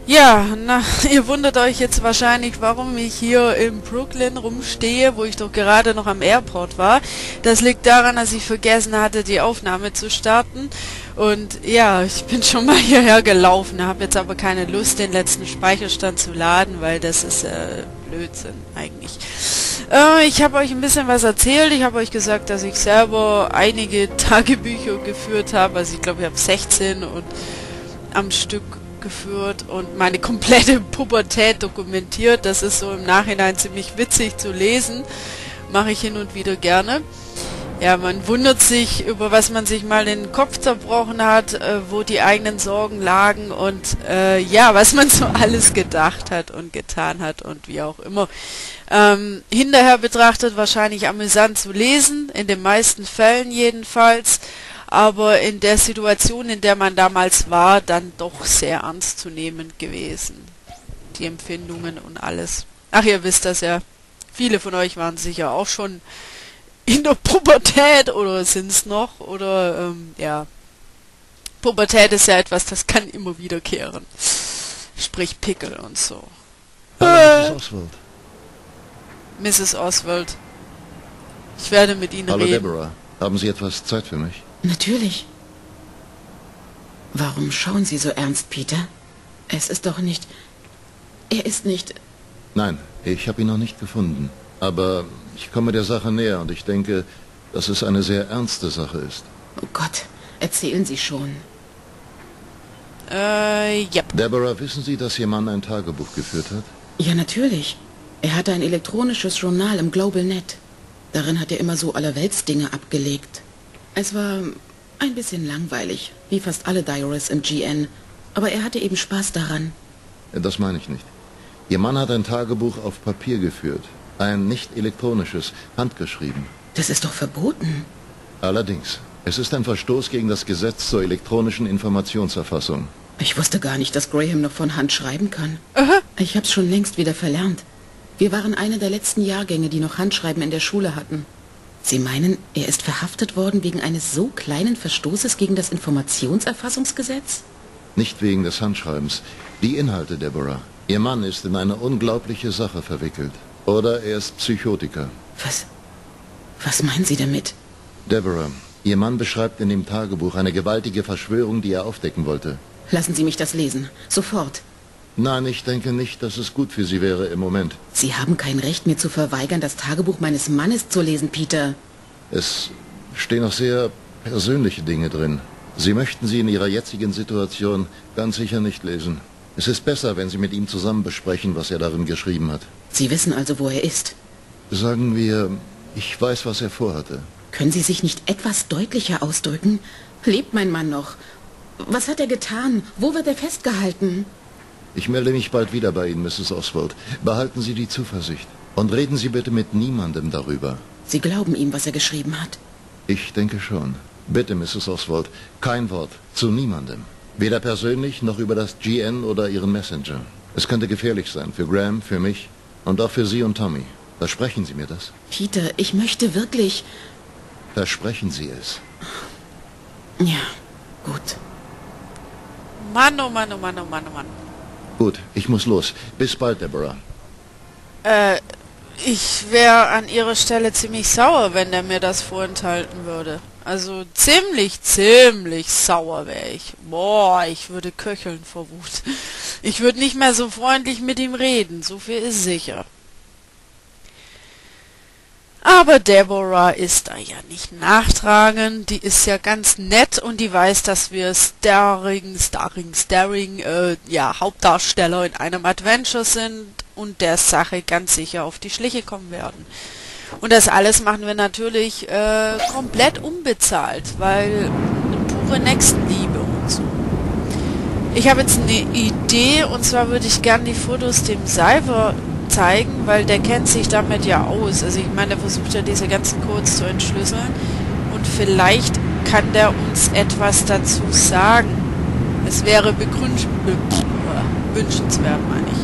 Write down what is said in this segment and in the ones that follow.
Ja, na, ihr wundert euch jetzt wahrscheinlich, warum ich hier in Brooklyn rumstehe, wo ich doch gerade noch am Airport war. Das liegt daran, dass ich vergessen hatte, die Aufnahme zu starten. Und ja, ich bin schon mal hierher gelaufen, habe jetzt aber keine Lust, den letzten Speicherstand zu laden, weil das ist Blödsinn eigentlich. Ich habe euch ein bisschen was erzählt. Ich habe euch gesagt, dass ich selber einige Tagebücher geführt habe. Also ich glaube, ich habe 16 und am Stück geführt und meine komplette Pubertät dokumentiert. Das ist so im Nachhinein ziemlich witzig zu lesen. Mache ich hin und wieder gerne. Ja, man wundert sich, über was man sich mal den Kopf zerbrochen hat, wo die eigenen Sorgen lagen und ja, was man so alles gedacht hat und getan hat und wie auch immer. Hinterher betrachtet wahrscheinlich amüsant zu lesen, in den meisten Fällen jedenfalls, aber in der Situation, in der man damals war, dann doch sehr ernstzunehmend gewesen. Die Empfindungen und alles. Ach, ihr wisst das ja. Viele von euch waren sicher auch schon in der Pubertät oder sind es noch. Oder, ja. Pubertät ist ja etwas, das kann immer wiederkehren. Sprich Pickel und so. Hallo, Mrs. Oswald. Mrs. Oswald. Ich werde mit Ihnen Hallo, reden. Deborah. Haben Sie etwas Zeit für mich? Natürlich. Warum schauen Sie so ernst, Peter? Es ist doch nicht... Er ist nicht... Nein, ich habe ihn noch nicht gefunden. Aber ich komme der Sache näher und ich denke, dass es eine sehr ernste Sache ist. Oh Gott, erzählen Sie schon. Ja. Deborah, wissen Sie, dass Ihr Mann ein Tagebuch geführt hat? Ja, natürlich. Er hatte ein elektronisches Journal im Global Net. Darin hat er immer so allerweltsdinge abgelegt. Es war ein bisschen langweilig, wie fast alle Diaries im GN. Aber er hatte eben Spaß daran. Das meine ich nicht. Ihr Mann hat ein Tagebuch auf Papier geführt. Ein nicht elektronisches, handgeschrieben. Das ist doch verboten. Allerdings. Es ist ein Verstoß gegen das Gesetz zur elektronischen Informationserfassung. Ich wusste gar nicht, dass Graham noch von Hand schreiben kann. Ich hab's schon längst wieder verlernt. Wir waren eine der letzten Jahrgänge, die noch Handschreiben in der Schule hatten. Sie meinen, er ist verhaftet worden wegen eines so kleinen Verstoßes gegen das Informationserfassungsgesetz? Nicht wegen des Handschreibens. Die Inhalte, Deborah. Ihr Mann ist in eine unglaubliche Sache verwickelt. Oder er ist Psychotiker. Was meinen Sie damit? Deborah, Ihr Mann beschreibt in dem Tagebuch eine gewaltige Verschwörung, die er aufdecken wollte. Lassen Sie mich das lesen. Sofort. Nein, ich denke nicht, dass es gut für Sie wäre im Moment. Sie haben kein Recht, mir zu verweigern, das Tagebuch meines Mannes zu lesen, Peter. Es stehen noch sehr persönliche Dinge drin. Sie möchten sie in Ihrer jetzigen Situation ganz sicher nicht lesen. Es ist besser, wenn Sie mit ihm zusammen besprechen, was er darin geschrieben hat. Sie wissen also, wo er ist. Sagen wir, ich weiß, was er vorhatte. Können Sie sich nicht etwas deutlicher ausdrücken? Lebt mein Mann noch? Was hat er getan? Wo wird er festgehalten? Ich melde mich bald wieder bei Ihnen, Mrs. Oswald. Behalten Sie die Zuversicht. Und reden Sie bitte mit niemandem darüber. Sie glauben ihm, was er geschrieben hat? Ich denke schon. Bitte, Mrs. Oswald, kein Wort zu niemandem. Weder persönlich noch über das GN oder Ihren Messenger. Es könnte gefährlich sein für Graham, für mich und auch für Sie und Tommy. Versprechen Sie mir das? Peter, ich möchte wirklich... Versprechen Sie es. Ja, gut. Mann, oh Mann, oh Mann, oh Mann, oh Mann. Gut, ich muss los. Bis bald, Deborah. Ich wäre an Ihrer Stelle ziemlich sauer, wenn der mir das vorenthalten würde. Also ziemlich sauer wäre ich. Boah, ich würde köcheln vor Wut. Ich würde nicht mehr so freundlich mit ihm reden, so viel ist sicher. Aber Deborah ist da ja nicht nachtragend, die ist ja ganz nett und die weiß, dass wir Starring, ja, Hauptdarsteller in einem Adventure sind und der Sache ganz sicher auf die Schliche kommen werden. Und das alles machen wir natürlich komplett unbezahlt, weil pure Nächstenliebe und so. Ich habe jetzt eine Idee, und zwar würde ich gern die Fotos dem Cypher zeigen, weil der kennt sich damit ja aus. Also ich meine, der versucht ja diese ganzen Codes zu entschlüsseln und vielleicht kann der uns etwas dazu sagen. Es wäre wünschenswert, meine ich.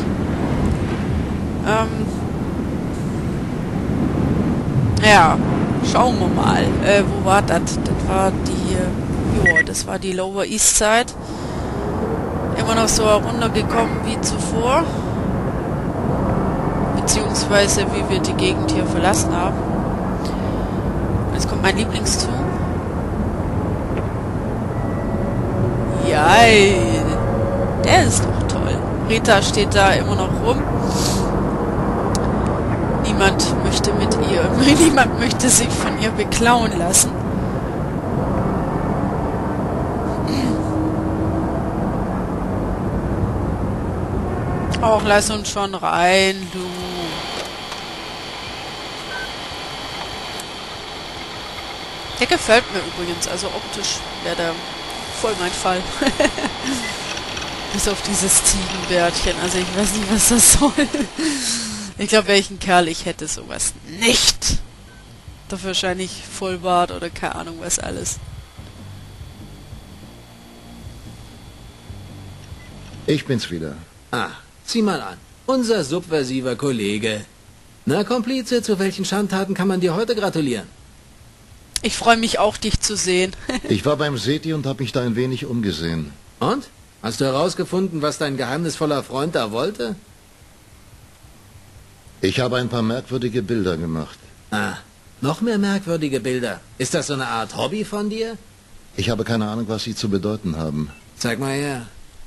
Ja, schauen wir mal. Wo war das? Das war die Lower East Side. Immer noch so heruntergekommen wie zuvor. Beziehungsweise wie wir die Gegend hier verlassen haben. Jetzt kommt mein Lieblingszug. Ja, der ist doch toll. Rita steht da immer noch rum. Niemand möchte mit ihr, niemand möchte sich von ihr beklauen lassen. Och, lass uns schon rein, du. Der gefällt mir übrigens, also optisch wäre der voll mein Fall. Bis auf dieses Ziegenbärtchen, also ich weiß nicht, was das soll. Ich glaube, welchen Kerl ich hätte sowas nicht. Doch wahrscheinlich Vollbart oder keine Ahnung was alles. Ich bin's wieder. Ah, sieh mal an. Unser subversiver Kollege. Na, Komplize, zu welchen Schandtaten kann man dir heute gratulieren? Ich freue mich auch, dich zu sehen. Ich war beim SETI und habe mich da ein wenig umgesehen. Und? Hast du herausgefunden, was dein geheimnisvoller Freund da wollte? Ich habe ein paar merkwürdige Bilder gemacht. Ah, noch mehr merkwürdige Bilder. Ist das so eine Art Hobby von dir? Ich habe keine Ahnung, was sie zu bedeuten haben. Zeig mal her.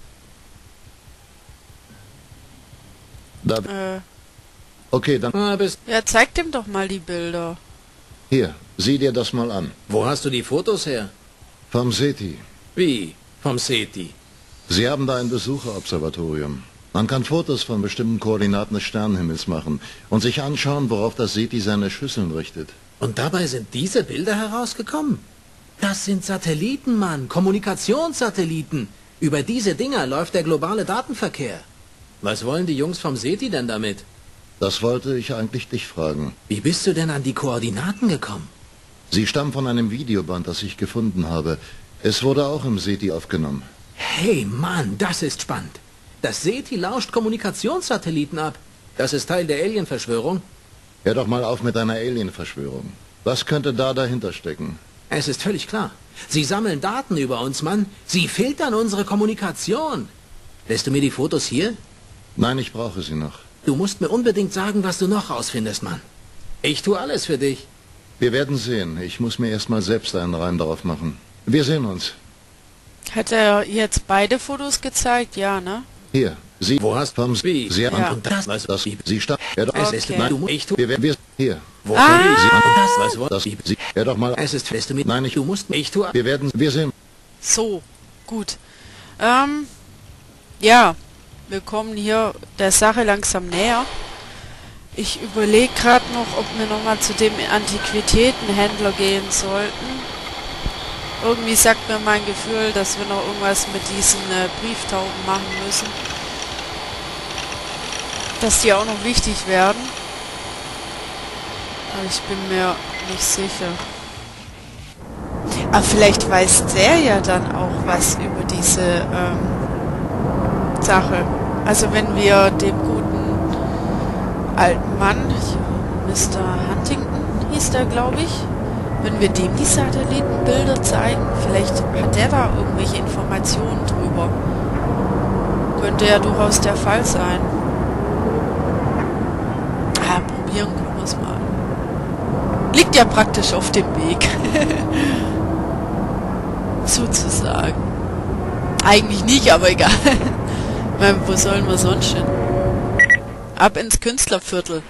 Da... Okay, dann... Ja, zeig dem doch mal die Bilder. Hier, sieh dir das mal an. Wo hast du die Fotos her? Vom SETI. Wie? Vom SETI? Sie haben da ein Besucherobservatorium. Man kann Fotos von bestimmten Koordinaten des Sternenhimmels machen und sich anschauen, worauf das SETI seine Schüsseln richtet. Und dabei sind diese Bilder herausgekommen? Das sind Satelliten, Mann. Kommunikationssatelliten. Über diese Dinger läuft der globale Datenverkehr. Was wollen die Jungs vom SETI denn damit? Das wollte ich eigentlich dich fragen. Wie bist du denn an die Koordinaten gekommen? Sie stammen von einem Videoband, das ich gefunden habe. Es wurde auch im SETI aufgenommen. Hey, Mann, das ist spannend. Das SETI lauscht Kommunikationssatelliten ab. Das ist Teil der Alien-Verschwörung. Hör doch mal auf mit deiner Alien-Verschwörung. Was könnte da dahinter stecken? Es ist völlig klar. Sie sammeln Daten über uns, Mann. Sie filtern unsere Kommunikation. Lässt du mir die Fotos hier? Nein, ich brauche sie noch. Du musst mir unbedingt sagen, was du noch rausfindest, Mann. Ich tue alles für dich. Wir werden sehen. Ich muss mir erstmal selbst einen Reim darauf machen. Wir sehen uns. Hat er jetzt beide Fotos gezeigt? Ja, ne? Hier, Sie... Wo hast vom Wie? Sie Ja. Und das, was das Sie stammt. Es ist Okay. ich tue. Wir werden wir hier. Wo Ah! Sie und das, was Das Sie hör doch mal. Es ist fest mit. Nein, ich Du musst. Ich tue. Wir werden wir sehen. So, gut. Ja, wir kommen hier der Sache langsam näher. Ich überlege gerade noch, ob wir nochmal zu dem Antiquitätenhändler gehen sollten. Irgendwie sagt mir mein Gefühl, dass wir noch irgendwas mit diesen Brieftauben machen müssen. Dass die auch noch wichtig werden. Aber ich bin mir nicht sicher. Aber vielleicht weiß der ja dann auch was über diese Sache. Also wenn wir dem guten alten Mann, Mr. Huntington hieß der, glaube ich, wenn wir dem die Satellitenbilder zeigen, vielleicht hat der da irgendwelche Informationen drüber. Könnte ja durchaus der Fall sein. Ah, probieren können wir es mal. Liegt ja praktisch auf dem Weg. Sozusagen. Eigentlich nicht, aber egal. Ich meine, wo sollen wir sonst hin? Ab ins Künstlerviertel.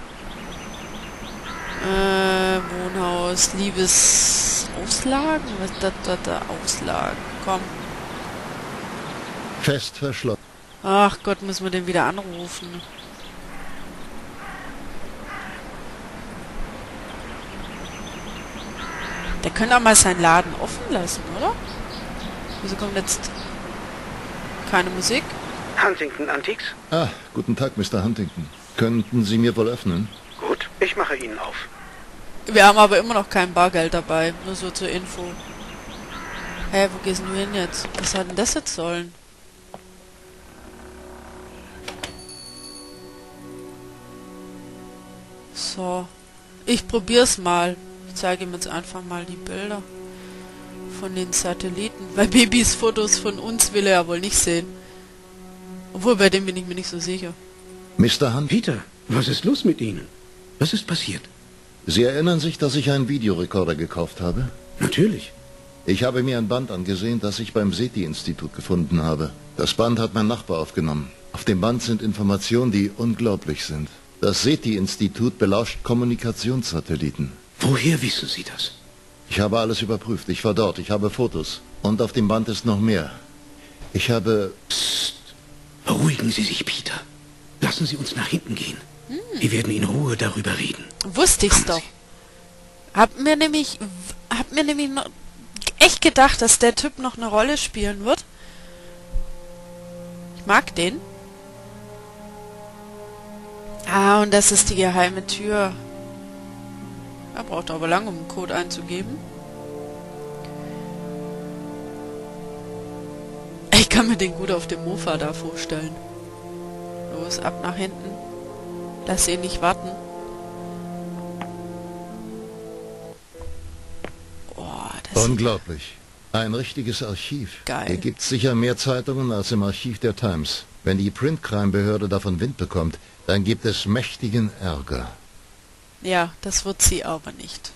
Wohnhaus, Liebesauslagen? Was da Auslagen? Komm. Fest verschlossen. Ach Gott, müssen wir den wieder anrufen. Der könnte auch mal seinen Laden offen lassen, oder? Wieso kommt jetzt keine Musik? Huntington Antiques? Ah, guten Tag, Mr. Huntington. Könnten Sie mir wohl öffnen? Gut, ich mache Ihnen auf. Wir haben aber immer noch kein Bargeld dabei, nur so zur Info. Hä, wo gehst du hin jetzt? Was hat denn das jetzt sollen? So. Ich probier's mal. Ich zeige ihm jetzt einfach mal die Bilder von den Satelliten. Weil Babys Fotos von uns will er ja wohl nicht sehen. Obwohl, bei dem bin ich mir nicht so sicher. Mr. Hunt, Peter, was ist los mit Ihnen? Was ist passiert? Sie erinnern sich, dass ich einen Videorekorder gekauft habe? Natürlich. Ich habe mir ein Band angesehen, das ich beim SETI-Institut gefunden habe. Das Band hat mein Nachbar aufgenommen. Auf dem Band sind Informationen, die unglaublich sind. Das SETI-Institut belauscht Kommunikationssatelliten. Woher wissen Sie das? Ich habe alles überprüft. Ich war dort. Ich habe Fotos. Und auf dem Band ist noch mehr. Ich habe... Psst. Beruhigen Sie sich, Peter. Lassen Sie uns nach hinten gehen. Wir werden in Ruhe darüber reden. Wusste ich's doch. Hab mir nämlich noch echt gedacht, dass der Typ noch eine Rolle spielen wird. Ich mag den. Ah, und das ist die geheime Tür. Er braucht aber lange, um einen Code einzugeben. Ich kann mir den gut auf dem Mofa da vorstellen. Los, ab nach hinten. Lass ihn nicht warten. Boah, das Unglaublich. Ein richtiges Archiv. Geil. Hier gibt's sicher mehr Zeitungen als im Archiv der Times. Wenn die Print-Crime-Behörde davon Wind bekommt, dann gibt es mächtigen Ärger. Ja, das wird sie aber nicht.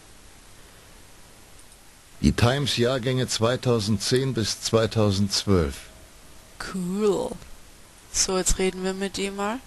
Die Times-Jahrgänge 2010 bis 2012. Cool. So, jetzt reden wir mit ihm mal.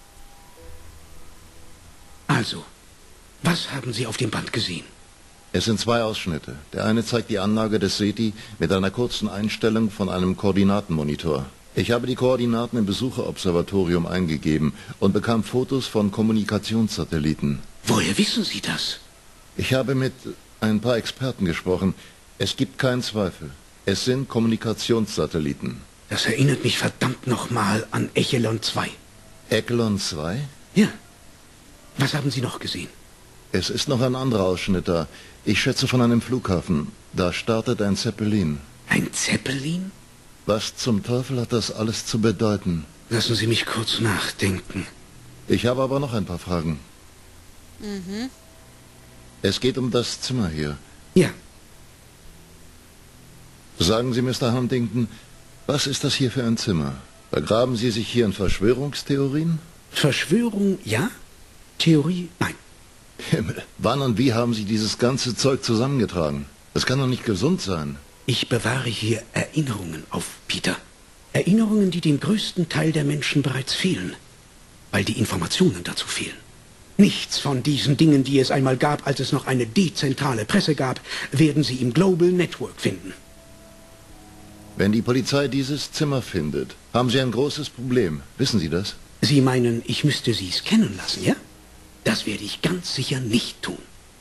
Also, was haben Sie auf dem Band gesehen? Es sind zwei Ausschnitte. Der eine zeigt die Anlage des SETI mit einer kurzen Einstellung von einem Koordinatenmonitor. Ich habe die Koordinaten im Besucherobservatorium eingegeben und bekam Fotos von Kommunikationssatelliten. Woher wissen Sie das? Ich habe mit ein paar Experten gesprochen. Es gibt keinen Zweifel. Es sind Kommunikationssatelliten. Das erinnert mich verdammt nochmal an Echelon 2. Echelon 2? Ja. Was haben Sie noch gesehen? Es ist noch ein anderer Ausschnitt da. Ich schätze von einem Flughafen. Da startet ein Zeppelin. Ein Zeppelin? Was zum Teufel hat das alles zu bedeuten? Lassen Sie mich kurz nachdenken. Ich habe aber noch ein paar Fragen. Es geht um das Zimmer hier. Ja, Sagen Sie, Mr. Huntington, was ist das hier für ein Zimmer? Begraben Sie sich hier in Verschwörungstheorien? Verschwörung ja, Theorie nein. Himmel, wann und wie haben Sie dieses ganze Zeug zusammengetragen? Das kann doch nicht gesund sein. Ich bewahre hier Erinnerungen auf, Peter. Erinnerungen, die dem größten Teil der Menschen bereits fehlen, weil die Informationen dazu fehlen. Nichts von diesen Dingen, die es einmal gab, als es noch eine dezentrale Presse gab, werden Sie im Global Network finden. Wenn die Polizei dieses Zimmer findet, haben Sie ein großes Problem. Wissen Sie das? Sie meinen, ich müsste Sie scannen lassen, ja? Das werde ich ganz sicher nicht tun.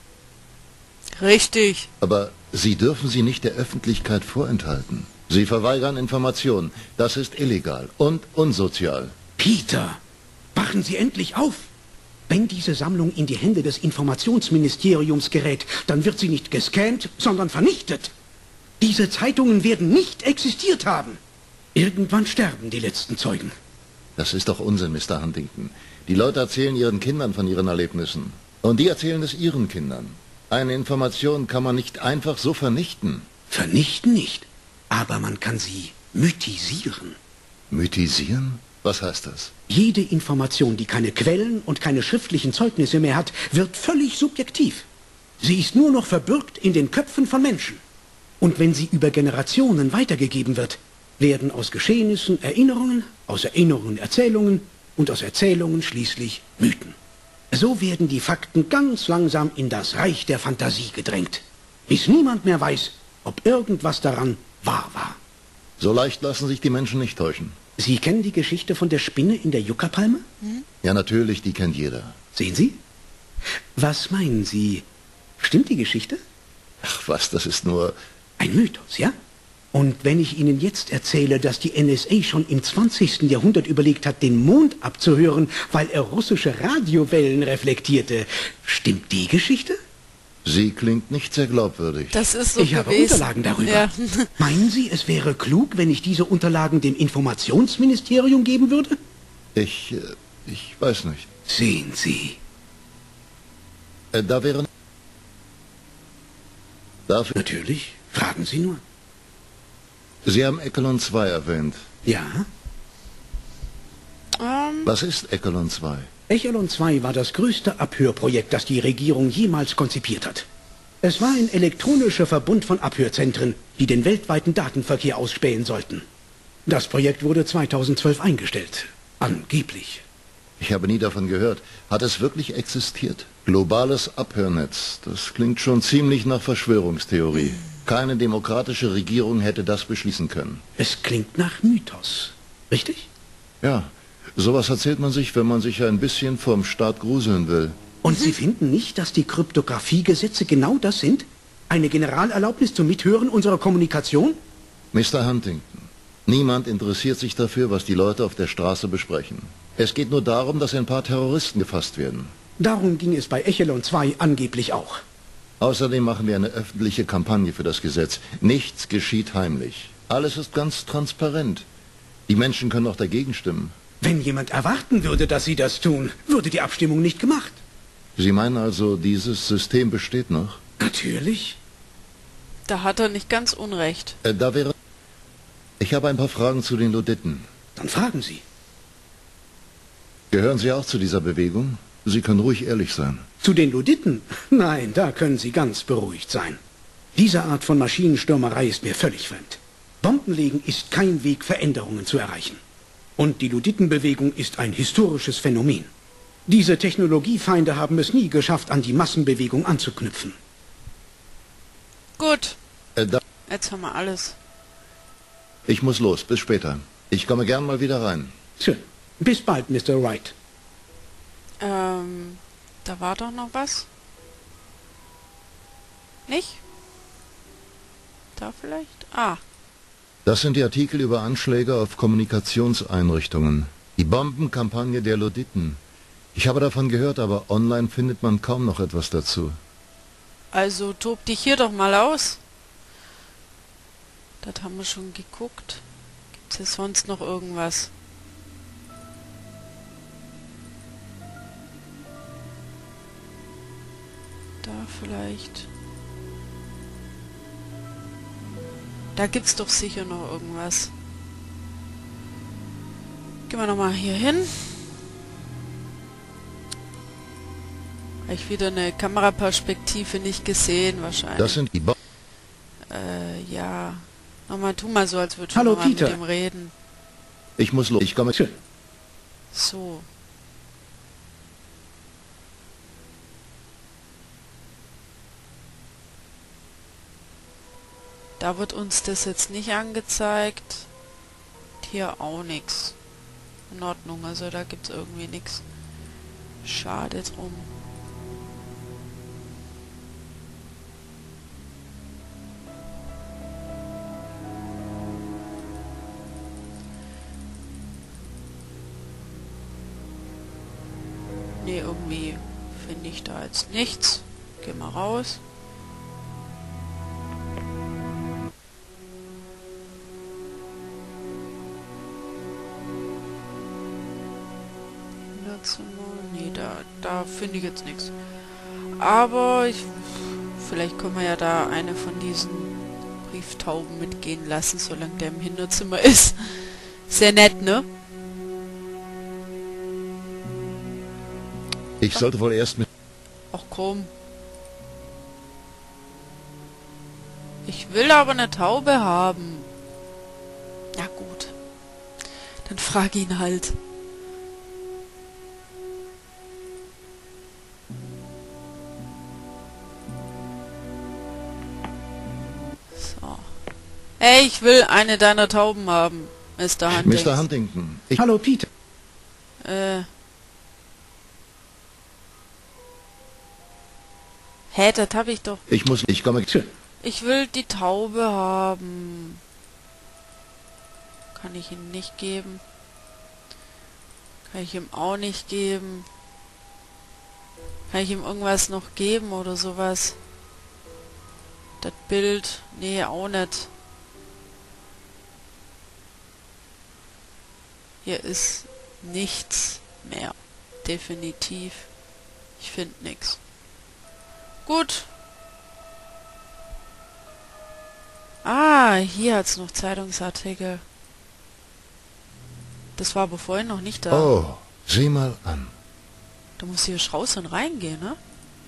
Richtig. Aber Sie dürfen sie nicht der Öffentlichkeit vorenthalten. Sie verweigern Informationen. Das ist illegal und unsozial. Peter, wachen Sie endlich auf! Wenn diese Sammlung in die Hände des Informationsministeriums gerät, dann wird sie nicht gescannt, sondern vernichtet. Diese Zeitungen werden nicht existiert haben. Irgendwann sterben die letzten Zeugen. Das ist doch Unsinn, Mr. Huntington. Die Leute erzählen ihren Kindern von ihren Erlebnissen. Und die erzählen es ihren Kindern. Eine Information kann man nicht einfach so vernichten. Vernichten nicht, aber man kann sie mythisieren. Mythisieren? Was heißt das? Jede Information, die keine Quellen und keine schriftlichen Zeugnisse mehr hat, wird völlig subjektiv. Sie ist nur noch verbürgt in den Köpfen von Menschen. Und wenn sie über Generationen weitergegeben wird, werden aus Geschehnissen Erinnerungen, aus Erinnerungen Erzählungen und aus Erzählungen schließlich Mythen. So werden die Fakten ganz langsam in das Reich der Fantasie gedrängt, bis niemand mehr weiß, ob irgendwas daran wahr war. So leicht lassen sich die Menschen nicht täuschen. Sie kennen die Geschichte von der Spinne in der Yucca-Palme? Ja, natürlich, die kennt jeder. Sehen Sie? Was meinen Sie? Stimmt die Geschichte? Ach was, das ist nur... Ein Mythos, ja? Und wenn ich Ihnen jetzt erzähle, dass die NSA schon im 20. Jahrhundert überlegt hat, den Mond abzuhören, weil er russische Radiowellen reflektierte, stimmt die Geschichte? Sie klingt nicht sehr glaubwürdig. Das ist so Ich habe gewesen. Unterlagen darüber. Ja. Meinen Sie, es wäre klug, wenn ich diese Unterlagen dem Informationsministerium geben würde? Ich weiß nicht. Sehen Sie. Da wäre... Dafür... Natürlich. Fragen Sie nur. Sie haben Echelon 2 erwähnt. Ja? Was ist Echelon 2? Echelon 2 war das größte Abhörprojekt, das die Regierung jemals konzipiert hat. Es war ein elektronischer Verbund von Abhörzentren, die den weltweiten Datenverkehr ausspähen sollten. Das Projekt wurde 2012 eingestellt. Angeblich. Ich habe nie davon gehört. Hat es wirklich existiert? Globales Abhörnetz. Das klingt schon ziemlich nach Verschwörungstheorie. Keine demokratische Regierung hätte das beschließen können. Es klingt nach Mythos. Richtig? Ja, sowas erzählt man sich, wenn man sich ein bisschen vom Staat gruseln will. Und Sie finden nicht, dass die Kryptografiegesetze genau das sind? Eine Generalerlaubnis zum Mithören unserer Kommunikation? Mr. Huntington, niemand interessiert sich dafür, was die Leute auf der Straße besprechen. Es geht nur darum, dass ein paar Terroristen gefasst werden. Darum ging es bei Echelon 2 angeblich auch. Außerdem machen wir eine öffentliche Kampagne für das Gesetz. Nichts geschieht heimlich. Alles ist ganz transparent. Die Menschen können auch dagegen stimmen. Wenn jemand erwarten würde, dass Sie das tun, würde die Abstimmung nicht gemacht. Sie meinen also, dieses System besteht noch? Natürlich. Da hat er nicht ganz unrecht. Ich habe ein paar Fragen zu den Luditen. Dann fragen Sie. Gehören Sie auch zu dieser Bewegung? Sie können ruhig ehrlich sein. Zu den Luditen? Nein, da können Sie ganz beruhigt sein. Diese Art von Maschinenstürmerei ist mir völlig fremd. Bombenlegen ist kein Weg, Veränderungen zu erreichen. Und die Luditenbewegung ist ein historisches Phänomen. Diese Technologiefeinde haben es nie geschafft, an die Massenbewegung anzuknüpfen. Gut. Jetzt haben wir alles. Ich muss los. Bis später. Ich komme gern mal wieder rein. Schön. Bis bald, Mr. Wright. Da war doch noch was. Nicht? Da vielleicht? Ah. Das sind die Artikel über Anschläge auf Kommunikationseinrichtungen. Die Bombenkampagne der Luditen. Ich habe davon gehört, aber online findet man kaum noch etwas dazu. Also tob dich hier doch mal aus. Das haben wir schon geguckt. Gibt's hier sonst noch irgendwas? Da vielleicht. Da gibt's doch sicher noch irgendwas. Gehen wir nochmal hier hin. Habe ich wieder eine Kameraperspektive nicht gesehen, wahrscheinlich. Das sind die ja. Nochmal, tu mal so, als würde ich Hallo, mal mit Peter. ihm reden. Ich muss los. Ich komme. Schön. So. Da wird uns das jetzt nicht angezeigt. Hier auch nichts. In Ordnung, also da gibt es irgendwie nichts. Schade drum. Nee, irgendwie finde ich da jetzt nichts. Geh mal raus. Nee, da finde ich jetzt nichts. Aber vielleicht können wir ja da eine von diesen Brieftauben mitgehen lassen, solange der im Hinterzimmer ist. Sehr nett, ne? Ich sollte wohl erst mit... Ach komm. Ich will aber eine Taube haben. Ja gut. Dann frag ihn halt. So. Ey, ich will eine deiner Tauben haben, Mr. Huntington. Mr. Huntington. Hallo, Peter. Hä, das hab ich doch. Ich komme... Schön. Ich will die Taube haben. Kann ich ihm nicht geben. Kann ich ihm auch nicht geben. Kann ich ihm irgendwas noch geben oder sowas? Das Bild? Nee, auch nicht. Hier ist nichts mehr. Definitiv. Ich finde nichts. Gut. Ah, hier hat's noch Zeitungsartikel. Das war aber vorhin noch nicht da. Oh, sieh mal an. Da muss hier raus und reingehen, ne?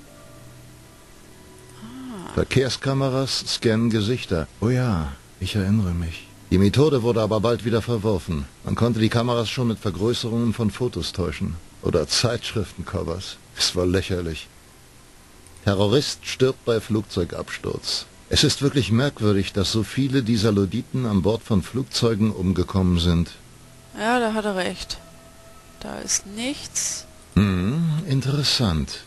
Verkehrskameras scannen Gesichter. Oh ja, ich erinnere mich. Die Methode wurde aber bald wieder verworfen. Man konnte die Kameras schon mit Vergrößerungen von Fotos täuschen. Oder Zeitschriftencovers. Es war lächerlich. Terrorist stirbt bei Flugzeugabsturz. Es ist wirklich merkwürdig, dass so viele dieser Luditen an Bord von Flugzeugen umgekommen sind. Ja, da hat er recht. Da ist nichts. Interessant.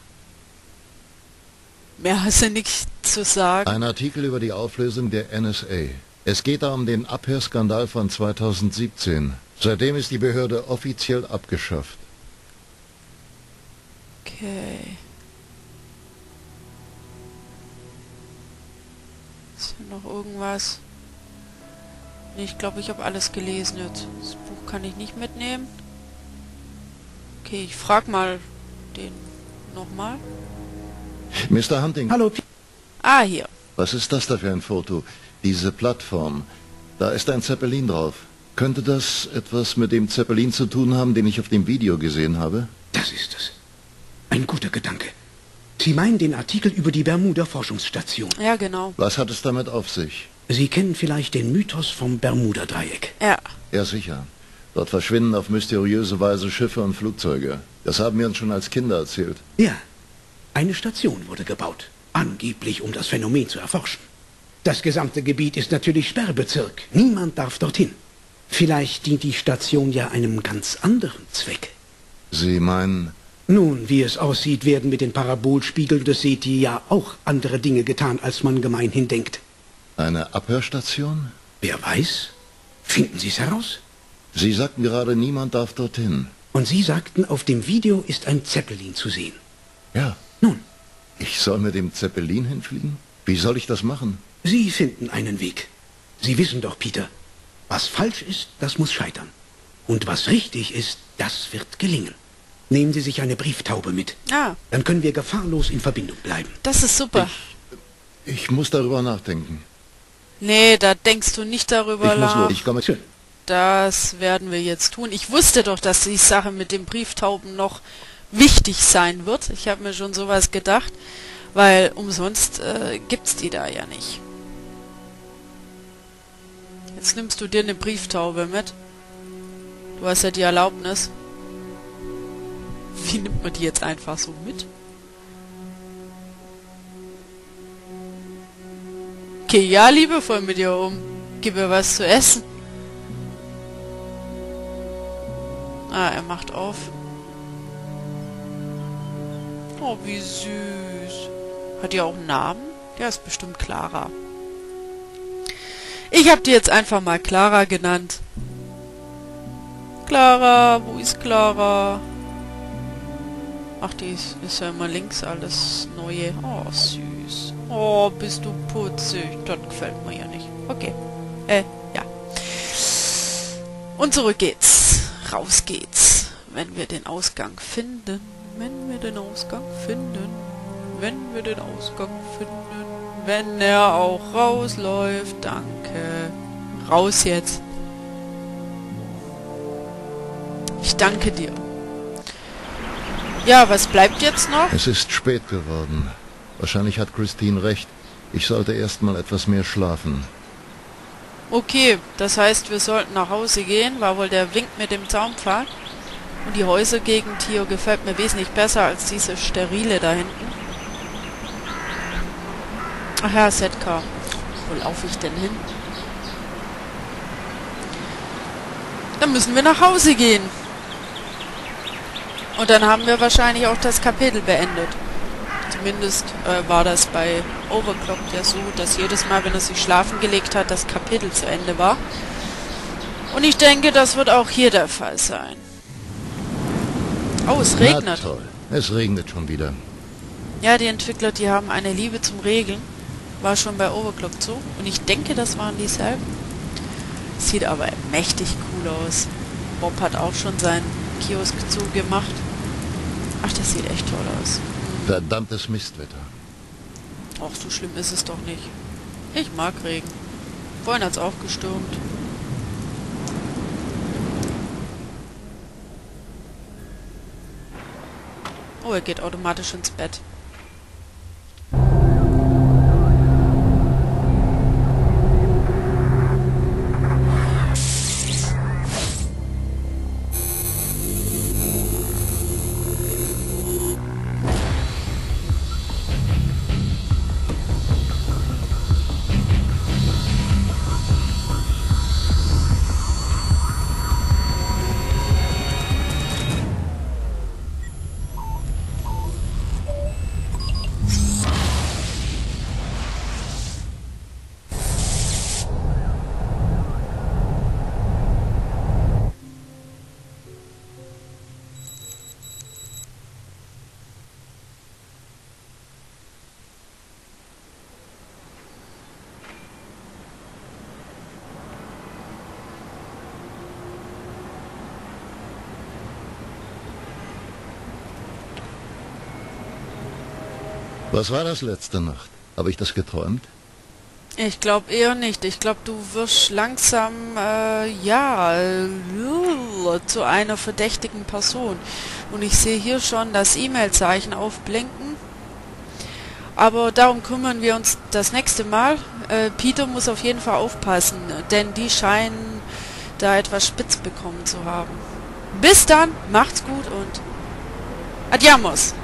Mehr hast du nicht zu sagen. Ein Artikel über die Auflösung der NSA. Es geht da um den Abhörskandal von 2017. Seitdem ist die Behörde offiziell abgeschafft. Okay. Ist hier noch irgendwas? Nee, ich glaube, ich habe alles gelesen jetzt. Das Buch kann ich nicht mitnehmen. Okay, ich frag mal den nochmal. Mr. Hunting. Hallo, Ah, hier. Was ist das da für ein Foto? Diese Plattform. Da ist ein Zeppelin drauf. Könnte das etwas mit dem Zeppelin zu tun haben, den ich auf dem Video gesehen habe? das ist es. Ein guter Gedanke. Sie meinen den Artikel über die Bermuda-Forschungsstation. Ja, genau. Was hat es damit auf sich? Sie kennen vielleicht den Mythos vom Bermuda-Dreieck. Ja. Ja, sicher. Dort verschwinden auf mysteriöse Weise Schiffe und Flugzeuge. Das haben wir uns schon als Kinder erzählt. Ja, eine Station wurde gebaut, angeblich um das Phänomen zu erforschen. Das gesamte Gebiet ist natürlich Sperrbezirk. Niemand darf dorthin. Vielleicht dient die Station ja einem ganz anderen Zweck. Sie meinen... Nun, wie es aussieht, werden mit den Parabolspiegeln des SETI ja auch andere Dinge getan, als man gemeinhin denkt. Eine Abhörstation? Wer weiß? Finden Sie es heraus? Sie sagten gerade, niemand darf dorthin. Und Sie sagten, auf dem Video ist ein Zeppelin zu sehen. Ja. Nun, Ich soll mit dem Zeppelin hinfliegen? Wie soll ich das machen? Sie finden einen Weg. Sie wissen doch, Peter, was falsch ist, das muss scheitern. Und was richtig ist, das wird gelingen. Nehmen Sie sich eine Brieftaube mit. Ah, Dann können wir gefahrlos in Verbindung bleiben. das ist super. Ich muss darüber nachdenken. Nee, da denkst du nicht darüber Ich muss nach. los. Ich komme... Schön. Das werden wir jetzt tun. Ich wusste doch, dass die Sache mit den Brieftauben noch wichtig sein wird. Ich habe mir schon sowas gedacht, weil umsonst gibt's die da ja nicht. Jetzt nimmst du dir eine Brieftaube mit. Du hast ja die Erlaubnis. Wie nimmt man die jetzt einfach so mit? Okay, ja, liebevoll mit dir um. Gib mir was zu essen. Ah, er macht auf. Oh, wie süß. Hat die auch einen Namen? Der ist bestimmt Clara. Ich habe die jetzt einfach mal Clara genannt. Clara, wo ist Clara? Ach, die ist ja immer links alles Neue. Oh, süß. Oh, bist du putzig. Das gefällt mir ja nicht. Okay. Ja. Und zurück geht's. Raus geht's. Wenn wir den Ausgang finden. Wenn wir den Ausgang finden. Wenn wir den Ausgang finden. Wenn er auch rausläuft. Danke. Raus jetzt. Ich danke dir. Ja, was bleibt jetzt noch? Es ist spät geworden. Wahrscheinlich hat Christine recht. Ich sollte erst mal etwas mehr schlafen. Okay, das heißt, wir sollten nach Hause gehen, war wohl der Wink mit dem Zaunpfahl. Und die Häusergegend hier gefällt mir wesentlich besser als diese sterile da hinten. Ach ja, Setka. Wo laufe ich denn hin? Dann müssen wir nach Hause gehen. Und dann haben wir wahrscheinlich auch das Kapitel beendet. Zumindest war das bei Overclocked ja so, dass jedes Mal, wenn er sich schlafen gelegt hat, das Kapitel zu Ende war. Und ich denke, das wird auch hier der Fall sein. Oh, es regnet. Na toll. Es regnet schon wieder. Ja, die Entwickler, die haben eine Liebe zum Regeln. War schon bei Overclocked so. Und ich denke, das waren dieselben. Sieht aber mächtig cool aus. Bob hat auch schon seinen Kiosk zugemacht. Ach, das sieht echt toll aus. Verdammtes Mistwetter. Ach, so schlimm ist es doch nicht. Ich mag Regen. Vorhin hat's auch gestürmt. Oh, er geht automatisch ins Bett. Was war das letzte Nacht? Habe ich das geträumt? Ich glaube eher nicht. Ich glaube, du wirst langsam, zu einer verdächtigen Person. Und ich sehe hier schon das E-Mail-Zeichen aufblinken. Aber darum kümmern wir uns das nächste Mal. Peter muss auf jeden Fall aufpassen, denn die scheinen da etwas spitz bekommen zu haben. Bis dann, macht's gut und adiamos!